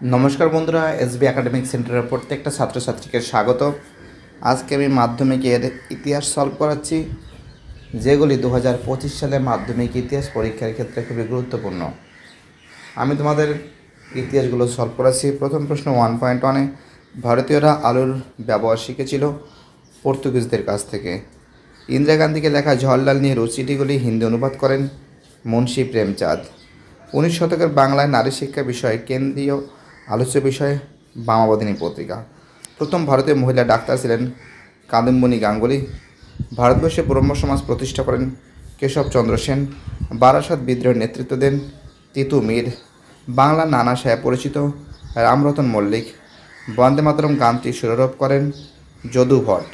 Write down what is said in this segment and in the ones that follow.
নমস্কার বন্ধুরা, SB academic সেন্টারের প্রত্যেকটা ছাত্রছাত্রীকে স্বাগত। আজকে আমি মাধ্যমিকের ইতিহাস সলভ করাচ্ছি, যেগুলি 2025 সালে মাধ্যমিক ইতিহাস পরীক্ষার ক্ষেত্রে খুবই গুরুত্বপূর্ণ। আমি তোমাদের ইতিহাসগুলো সলভ করাচ্ছি। প্রথম প্রশ্ন 1.1-এ ভারতীয়রা আলুর ব্যবহার শিখেছিল পর্তুগিজদের কাছ থেকে। ইন্দিরা গান্ধীকে লেখা জওহরলাল নেহরু চিঠিগুলি হিন্দি অনুবাদ করেন মুন্সী প্রেমচাঁদ। 19 শতকের বাংলায় নারী শিক্ষা বিষয়ে কেন্দ্রীয় আলোচ্য বিষয় বামাবধিনী পত্রিকা। প্রথম ভারতীয় মহিলা ডাক্তার ছিলেন কাদম্বিনী গাঙ্গুলি। ভারতবর্ষে ব্রহ্ম সমাজ প্রতিষ্ঠা করেন কেশবচন্দ্র সেন। বারাসাত বিদ্রোহের নেতৃত্ব দেন তিতু মীর। বাংলা নানা সাহেব পরিচিত রামরতন মল্লিক। বন্দে মাতরম গানটি সুরারোপ করেন যদু ভট্ট।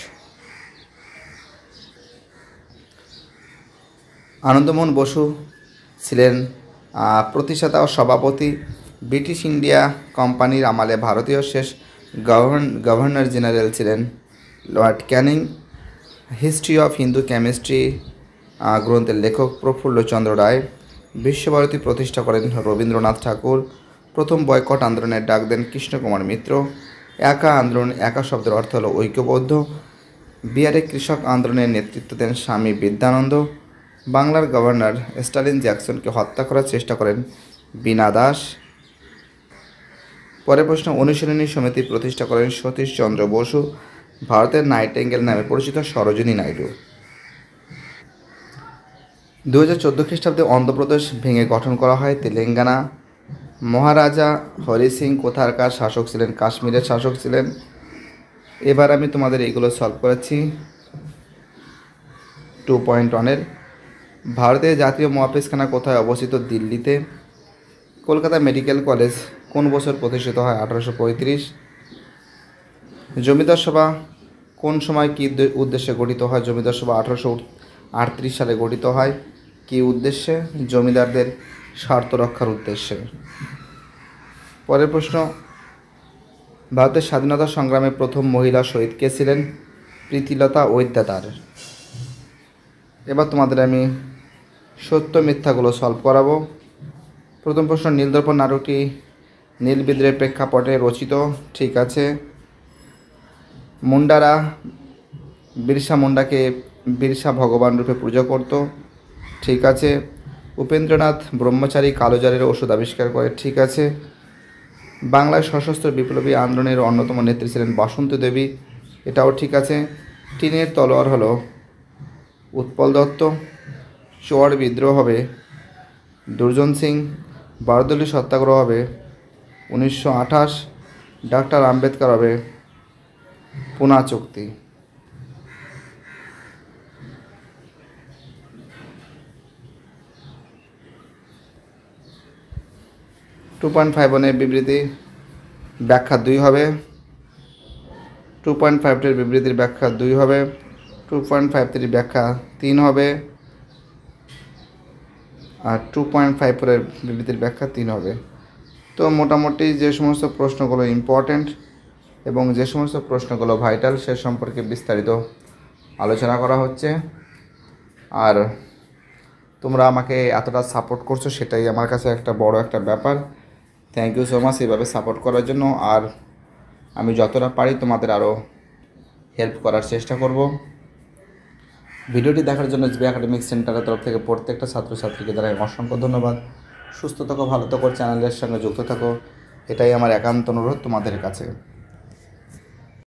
আনন্দমোহন বসু ছিলেন প্রতিষ্ঠাতা ও সভাপতি। ব্রিটিশ ইন্ডিয়া কোম্পানির আমলে ভারতীয় শেষ গভর্নর জেনারেল ছিলেন Lord Canning. History of Hindu chemistry গ্রন্থের লেখক প্রফুল্লচন্দ্র রায়। বিশ্বভারতী প্রতিষ্ঠা করেন রবীন্দ্রনাথ ঠাকুর। প্রথম বয়কট আন্দোলনের ডাক দেন কৃষ্ণকুমার মিত্র। একা আন্দোলন, একা শব্দের অর্থ হল ঐক্যবদ্ধ। বিহারে কৃষক আন্দোলনের নেতৃত্ব দেন স্বামী বিদ্যানন্দ। বাংলার গভর্নর স্টালিন জ্যাকসনকে হত্যা করার চেষ্টা করেন বীণা দাস। পরের প্রশ্ন, অনুশীলনী সমিতি প্রতিষ্ঠা করেন সতীশচন্দ্র বসু। ভারতের নাইটেঙ্গেল নামে পরিচিত সরোজিনী নাইডু। 2014 খ্রিস্টাব্দে অন্ধ্রপ্রদেশ ভেঙে গঠন করা হয় তেলেঙ্গানা। মহারাজা হরি সিং কোথাকার শাসক ছিলেন? কাশ্মীরের শাসক ছিলেন। এবার আমি তোমাদের এইগুলো সলভ করাচ্ছি। 2.1-এর ভারতের জাতীয় মহাকাশখানা কোথায় অবস্থিত? দিল্লিতে। কলকাতা মেডিকেল কলেজ কোন বছর প্রতিষ্ঠিত হয়? 1835। জমিদার সভা কোন সময় কী উদ্দেশ্যে গঠিত হয়? জমিদার সভা 1838 সালে গঠিত হয়। কী উদ্দেশ্যে? জমিদারদের স্বার্থ রক্ষার উদ্দেশ্যে। পরের প্রশ্ন, ভারতের স্বাধীনতা সংগ্রামে প্রথম মহিলা শহীদ কে ছিলেন? প্রীতিলতা ওয়েদ্দেদার। এবার তোমাদের আমি সত্য মিথ্যাগুলো সলভ করাবো। প্রথম প্রশ্ন, নীলদর্পণ নাটকটি নীল বিদ্রোহের প্রেক্ষাপটে রচিত। ঠিক আছে। মুন্ডারা বিরসা মুন্ডাকে বিরসা ভগবান রূপে পুজো করত। ঠিক আছে। উপেন্দ্রনাথ ব্রহ্মচারী কালোজারের ওষুধ আবিষ্কার করে। ঠিক আছে। বাংলায় সশস্ত্র বিপ্লবী আন্দোলনের অন্যতম নেত্রী ছিলেন বাসন্তী দেবী। এটাও ঠিক আছে। টিনের তলোয়ার হলো উৎপল দত্ত। চোয়ার বিদ্রোহ হবে দুর্জন সিং। বারদৌলি সত্যাগ্রহ হবে 1928। ডক্টর আম্বেদকর হবে পুনা চুক্তি। 2.51-এর বিবৃতি ব্যাখ্যা 2 হবে। 2.52-এর বিবৃতির ব্যাখ্যা 2 হবে। 2.53-এর ব্যাখ্যা 3 হবে। আর 2.54-এর বিবৃতির ব্যাখ্যা 3 হবে। তো মোটামুটি যে সমস্ত প্রশ্নগুলো ইম্পর্ট্যান্ট এবং যে সমস্ত প্রশ্নগুলো ভাইটাল সে সম্পর্কে বিস্তারিত আলোচনা করা হচ্ছে। আর তোমরা আমাকে এতটা সাপোর্ট করছো, সেটাই আমার কাছে একটা বড় একটা ব্যাপার। থ্যাংক ইউ সো মাচ এইভাবে সাপোর্ট করার জন্য। আর আমি যতটা পারি তোমাদের আরও হেল্প করার চেষ্টা করব। ভিডিওটি দেখার জন্য এসবি একাডেমিক সেন্টারের তরফ থেকে প্রত্যেকটা ছাত্রছাত্রীকে জানাই অসংখ্য ধন্যবাদ। সুস্থ থাকো, ভালো থাকো, চ্যানেলের সঙ্গে যুক্ত থাকো, এটাই আমার একান্ত অনুরোধ তোমাদের কাছে।